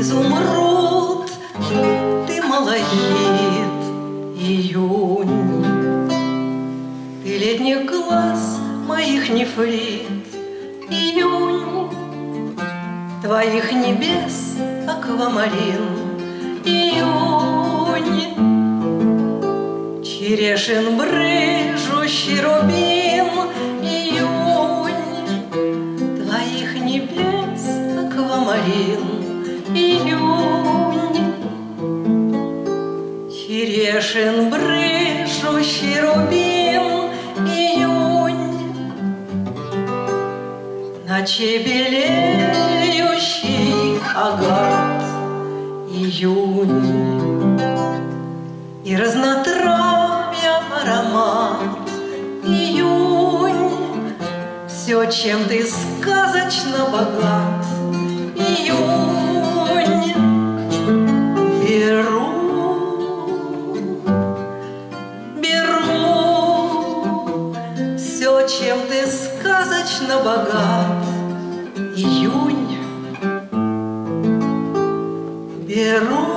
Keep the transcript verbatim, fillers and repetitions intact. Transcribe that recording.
изумруд, ты малахит, июнь. Ты летних глаз моих нефрит, июнь. Твоих небес аквамарин, июнь. Черешин брыжущий рубин, июнь. Твоих небес аквамарин, июнь. Черешин брыжущий рубин, июнь. Ночи белеющий агат, июнь. И разнотравья аромат, июнь. Все, чем ты сказочно богат, июнь. Беру, беру все, чем ты сказочно богат, июнь. Беру.